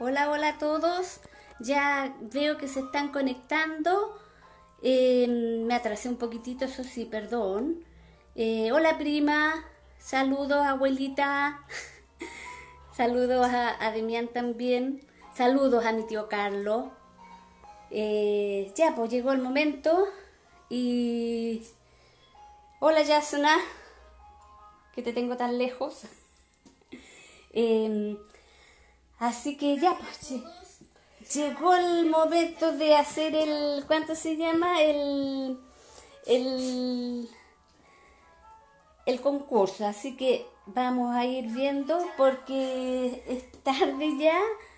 Hola, hola a todos. Ya veo que se están conectando. Me atrasé un poquitito, eso sí, perdón. Hola prima, saludos abuelita, saludos a Demián también, saludos a mi tío Carlos. Ya, pues llegó el momento y... Hola Yasuna, que te tengo tan lejos. Em, Así que ya, pues llegó el momento de hacer el, ¿cuánto se llama? El, el concurso. Así que vamos a ir viendo porque es tarde ya.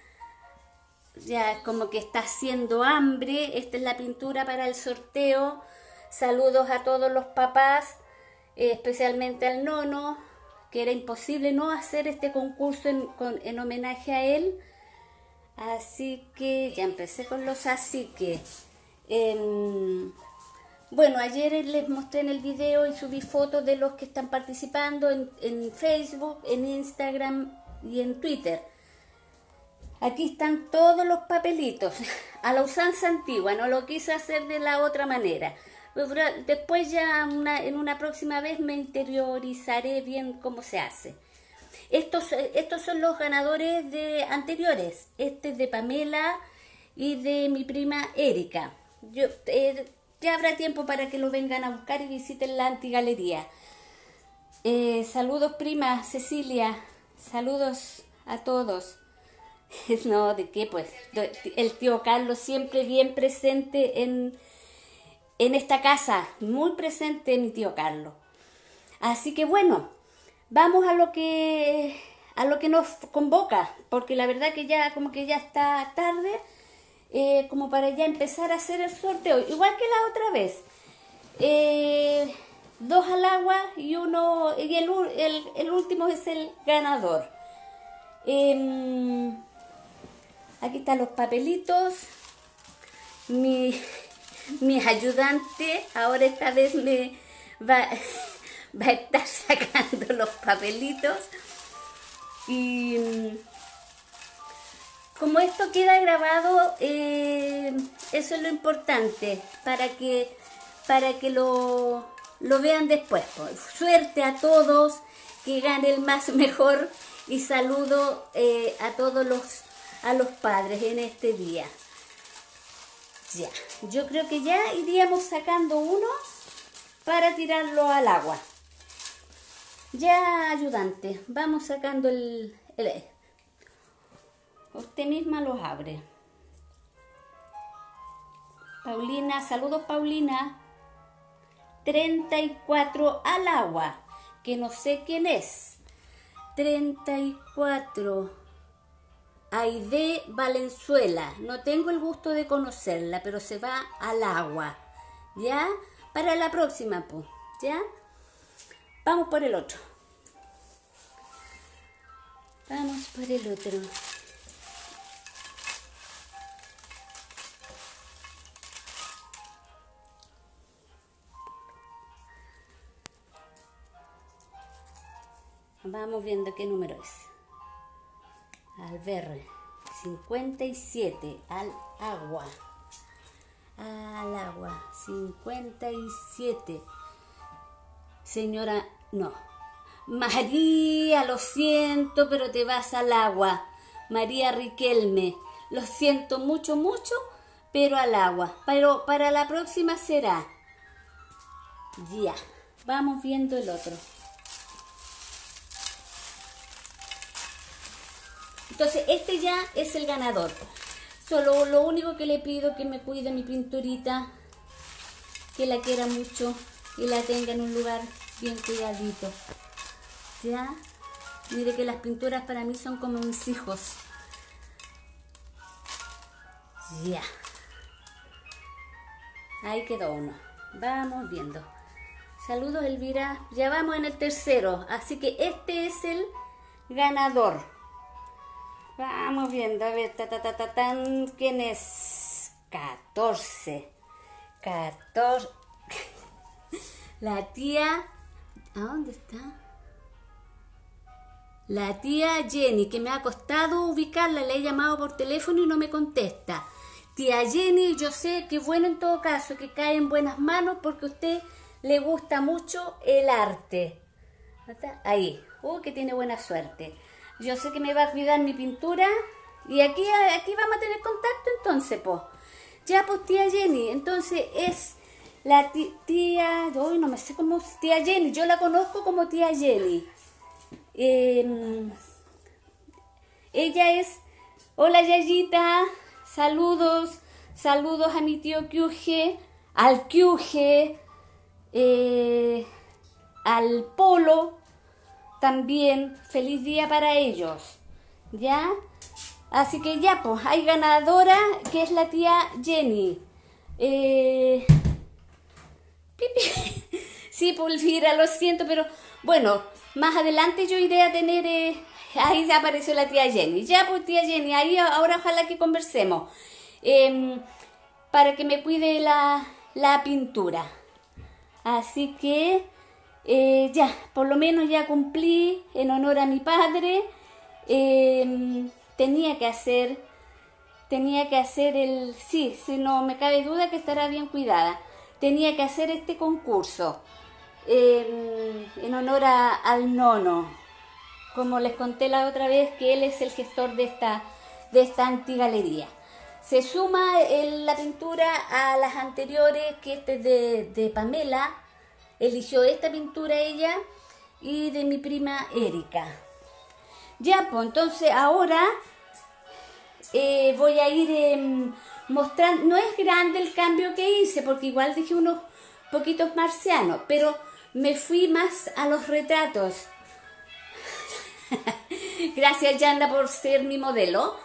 Ya como que está haciendo hambre. Esta es la pintura para el sorteo. Saludos a todos los papás, especialmente al nono, que era imposible no hacer este concurso en homenaje a él. Así que ya empecé con los así que. Bueno, ayer les mostré en el video y subí fotos de los que están participando en Facebook, en Instagram y en Twitter. Aquí están todos los papelitos, a la usanza antigua, no lo quise hacer de la otra manera. Después ya en una próxima vez me interiorizaré bien cómo se hace. Estos son los ganadores de anteriores. Este es de Pamela y de mi prima Erika. Ya habrá tiempo para que lo vengan a buscar y visiten la antigalería. Saludos prima Cecilia, saludos a todos. No, ¿de qué? Pues el tío Carlos siempre bien presente en esta casa, muy presente mi tío Carlos. Así que bueno, vamos a lo que nos convoca, porque la verdad que ya como que ya está tarde, como para ya empezar a hacer el sorteo, igual que la otra vez. Dos al agua y uno y el último es el ganador. Aquí están los papelitos. Mi, mi ayudante ahora esta vez me va, va a estar sacando los papelitos. Y como esto queda grabado, eso es lo importante para que lo vean después. Pues. Suerte a todos, que gane el más mejor y saludo a todos a los padres en este día. Ya, yo creo que ya iríamos sacando uno para tirarlo al agua. Ya, ayudante, vamos sacando usted misma los abre. Paulina, saludos Paulina. 34 al agua, que no sé quién es. 34. Aide Valenzuela. No tengo el gusto de conocerla, pero se va al agua. ¿Ya? Para la próxima, pues. ¿Ya? Vamos por el otro. Vamos por el otro. Vamos viendo qué número es. Al ver, 57, al agua. Al agua, 57. Señora, no. María, lo siento, pero te vas al agua. María Riquelme, lo siento mucho, mucho, pero al agua. Pero para la próxima será. Ya, vamos viendo el otro. Entonces, este ya es el ganador. Solo lo único que le pido es que me cuide mi pinturita, que la quiera mucho y la tenga en un lugar bien cuidadito. ¿Ya? Mire que las pinturas para mí son como mis hijos. Ya. Ahí quedó uno. Vamos viendo. Saludos Elvira. Ya vamos en el tercero. Así que este es el ganador. Vamos viendo, a ver, ¿quién es? 14. 14. La tía, ¿a dónde está? La tía Jenny, que me ha costado ubicarla, le he llamado por teléfono y no me contesta. Tía Jenny, yo sé que bueno en todo caso, que cae en buenas manos porque a usted le gusta mucho el arte. ¿Está? Ahí, que tiene buena suerte. Yo sé que me va a cuidar mi pintura y aquí vamos a tener contacto entonces, pues. Ya, pues tía Jenny, entonces es la tía, hoy no me sé cómo, tía Jenny, yo la conozco como tía Jenny. Ella es, hola Yayita, saludos a mi tío Kyuge, al Kyuge, al Polo, también, feliz día para ellos, ¿ya? Así que ya, pues, hay ganadora, que es la tía Jenny. Sí, Pulvira, lo siento, pero bueno, más adelante yo iré a tener, ahí apareció la tía Jenny. Ya, pues tía Jenny, ahí ahora ojalá que conversemos, para que me cuide la pintura. Así que, ya, por lo menos ya cumplí en honor a mi padre. Tenía que hacer sí, no me cabe duda que estará bien cuidada. Tenía que hacer este concurso en honor al nono. Como les conté la otra vez, que él es el gestor de esta antigalería. Se suma la pintura a las anteriores, que este es de Pamela. Eligió esta pintura ella y de mi prima Erika. Ya, pues entonces ahora voy a ir mostrando. No es grande el cambio que hice, porque igual dije unos poquitos marcianos, pero me fui más a los retratos. Gracias, Yanda, por ser mi modelo.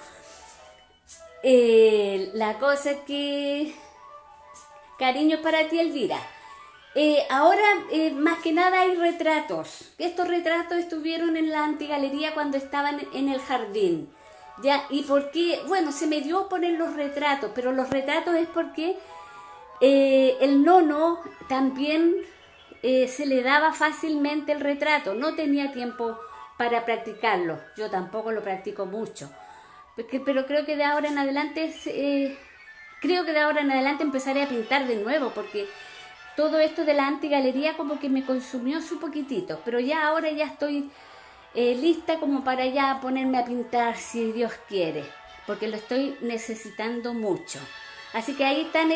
La cosa es que... Cariño para ti, Elvira. Ahora, más que nada, hay retratos. Estos retratos estuvieron en la antigalería cuando estaban en el jardín. ¿Ya? ¿Y por qué? Bueno, se me dio poner los retratos, pero los retratos es porque el nono también se le daba fácilmente el retrato. No tenía tiempo para practicarlo. Yo tampoco lo practico mucho. Pero creo que de ahora en adelante... empezaré a pintar de nuevo, porque todo esto de la antigalería como que me consumió su poquitito, pero ya ahora ya estoy lista como para ya ponerme a pintar si Dios quiere, porque lo estoy necesitando mucho. Así que ahí están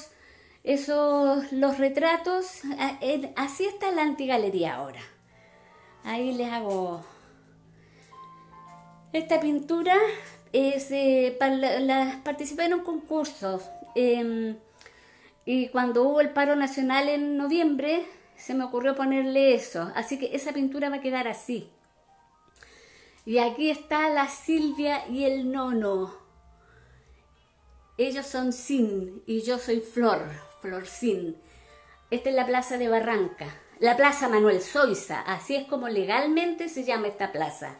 los retratos. Así está la antigalería ahora. Ahí les hago esta pintura. Participé en un concurso y cuando hubo el paro nacional en noviembre se me ocurrió ponerle eso, así que esa pintura va a quedar así. Y aquí está la Silvia y el nono. Ellos son Sin y yo soy Flor Sin. Esta es la plaza de Barranca, la plaza Manuel Soiza, así es como legalmente se llama esta plaza.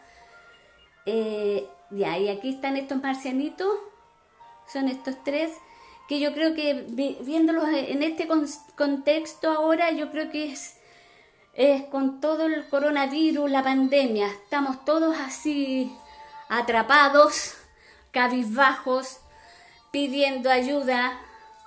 Ya, y aquí están estos marcianitos, son estos tres, que yo creo que viéndolos en este contexto ahora, yo creo que es con todo el coronavirus, la pandemia, estamos todos así atrapados, cabizbajos, pidiendo ayuda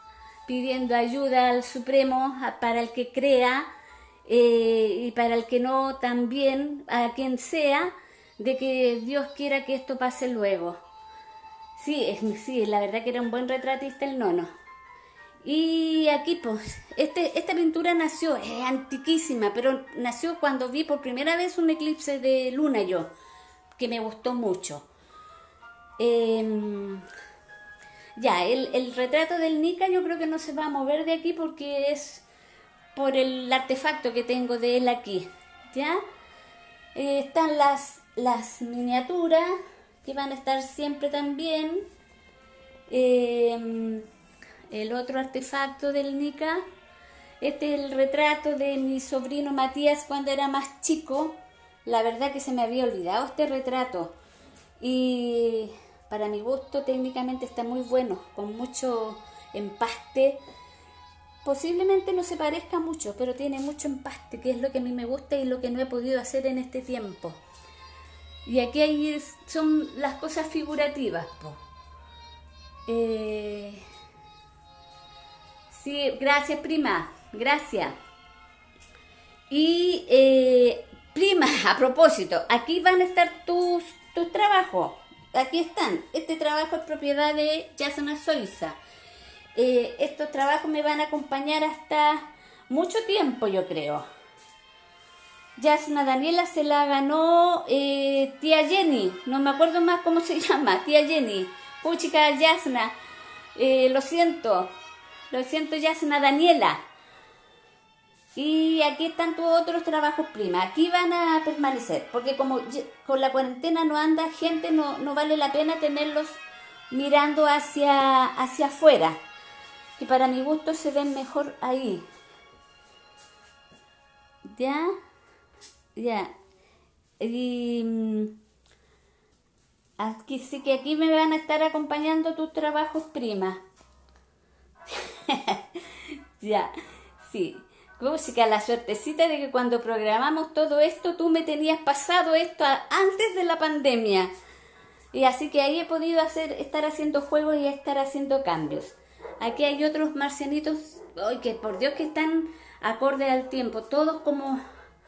al Supremo, para el que crea y para el que no también, a quien sea, de que Dios quiera que esto pase luego. Sí, la verdad que era un buen retratista el nono. Y aquí pues, esta pintura nació, es antiquísima, pero nació cuando vi por primera vez un eclipse de luna yo, que me gustó mucho. Ya, el retrato del Nika yo creo que no se va a mover de aquí porque es por el artefacto que tengo de él aquí, ¿ya? Están las miniaturas que van a estar siempre también. El otro artefacto del Nika, este es el retrato de mi sobrino Matías cuando era más chico. La verdad que se me había olvidado este retrato y para mi gusto técnicamente está muy bueno, con mucho empaste. Posiblemente no se parezca mucho, pero tiene mucho empaste, que es lo que a mí me gusta y lo que no he podido hacer en este tiempo. Y aquí son las cosas figurativas, po. Sí, gracias, prima, gracias. Y prima, a propósito, aquí van a estar tus trabajos. Aquí están. Este trabajo es propiedad de Yasna Soiza. Estos trabajos me van a acompañar hasta mucho tiempo, yo creo. Yasna Daniela se la ganó tía Jenny, no me acuerdo más cómo se llama, tía Jenny. Puchica, Yasna, lo siento Yasna Daniela. Y aquí están tus otros trabajos, prima. Aquí van a permanecer, porque como con la cuarentena no anda gente, no vale la pena tenerlos mirando hacia afuera, que para mi gusto se ven mejor ahí. ¿Ya? Ya. Y aquí sí que aquí me van a estar acompañando tus trabajos, prima. Ya, sí. Música, la suertecita de que cuando programamos todo esto, tú me tenías pasado esto antes de la pandemia. Y así que ahí he podido estar haciendo juegos y estar haciendo cambios. Aquí hay otros marcianitos, ¡ay, que por Dios que están acorde al tiempo! Todos como...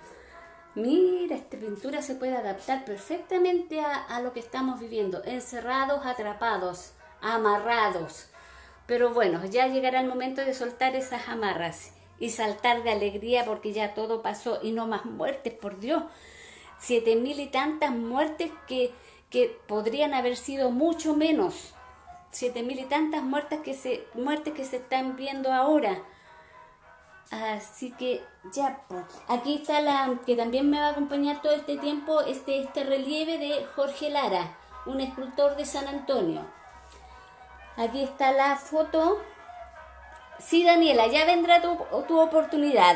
Mira, esta pintura se puede adaptar perfectamente a lo que estamos viviendo. Encerrados, atrapados, amarrados. Pero bueno, ya llegará el momento de soltar esas amarras y saltar de alegría porque ya todo pasó y no más muertes, por Dios. 7.000 y tantas muertes que podrían haber sido mucho menos. 7.000 y tantas muertes que se están viendo ahora. Así que ya, pues. Aquí está la que también me va a acompañar todo este tiempo, este relieve de Jorge Lara, un escultor de San Antonio. Aquí está la foto. Sí, Daniela, ya vendrá tu oportunidad.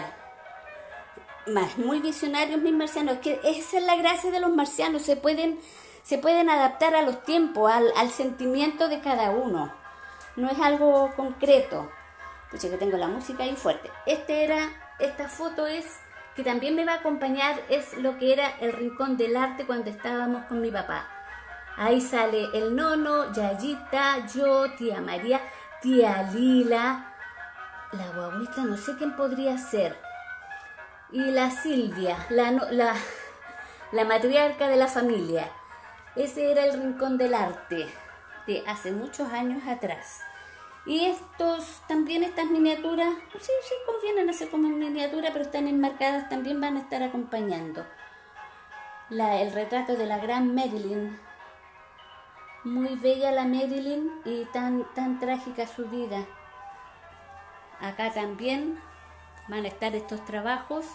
Muy visionarios mis marcianos, que esa es la gracia de los marcianos, se pueden adaptar a los tiempos, al sentimiento de cada uno. No es algo concreto. Pucha, que tengo la música ahí fuerte. Esta foto que también me va a acompañar, es lo que era el Rincón del Arte cuando estábamos con mi papá. Ahí sale el Nono, Yayita, yo, tía María, tía Lila, la guaguita, no sé quién podría ser, y la Silvia, la matriarca de la familia. Ese era el Rincón del Arte de hace muchos años atrás. Y también estas miniaturas, sí, convienen hacer como miniatura, pero están enmarcadas, también van a estar acompañando. El retrato de la gran Marilyn. Muy bella la Marilyn y tan trágica su vida. Acá también van a estar estos trabajos.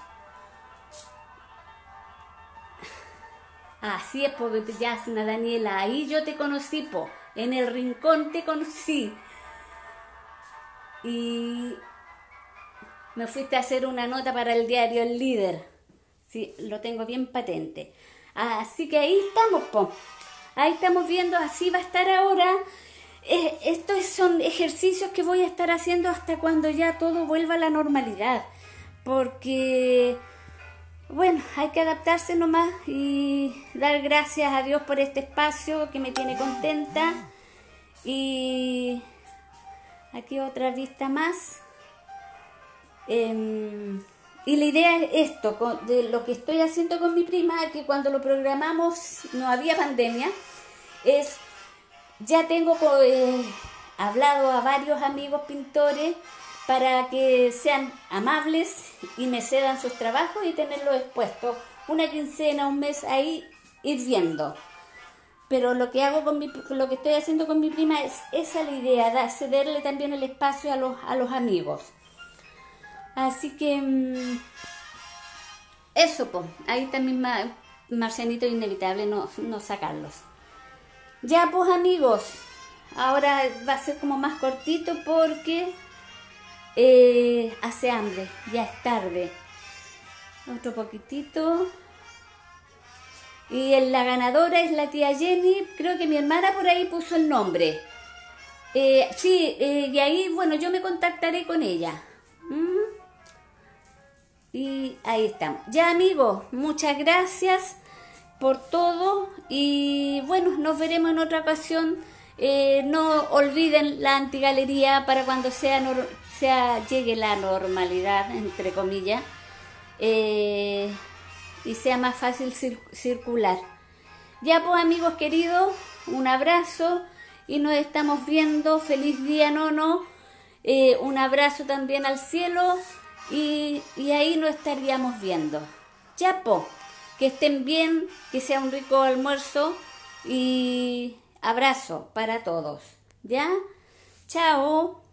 Así es, porque Yasna Daniela, ahí yo te conocí, en el rincón te conocí. Y me fuiste a hacer una nota para el diario El Líder. Sí, lo tengo bien patente. Así que ahí estamos, Ahí estamos viendo, así va a estar ahora. Estos son ejercicios que voy a estar haciendo hasta cuando ya todo vuelva a la normalidad. Porque, bueno, hay que adaptarse nomás y dar gracias a Dios por este espacio que me tiene contenta. Y aquí otra vista más. Y la idea es esto, de lo que estoy haciendo con mi prima, que cuando lo programamos no había pandemia, ya tengo hablado a varios amigos pintores para que sean amables y me cedan sus trabajos y tenerlos expuestos una quincena, un mes ahí, ir viendo. Pero lo que hago lo que estoy haciendo con mi prima es esa la idea, cederle también el espacio a los amigos. Así que eso, ahí está mis marcianitos, inevitable no sacarlos. Ya, amigos, ahora va a ser como más cortito porque hace hambre, ya es tarde. Otro poquitito. Y la ganadora es la tía Jenny, creo que mi hermana por ahí puso el nombre. Y ahí, bueno, yo me contactaré con ella. Y ahí estamos. Ya, amigos, muchas gracias. por todo y bueno, nos veremos en otra ocasión. No olviden la antigalería para cuando llegue la normalidad, entre comillas, y sea más fácil circular. Ya pues, amigos queridos, un abrazo y nos estamos viendo. Feliz día, Nono. Un abrazo también al cielo y ahí nos estaríamos viendo. Ya pues, que estén bien, que sea un rico almuerzo y abrazo para todos. ¿Ya? Chao.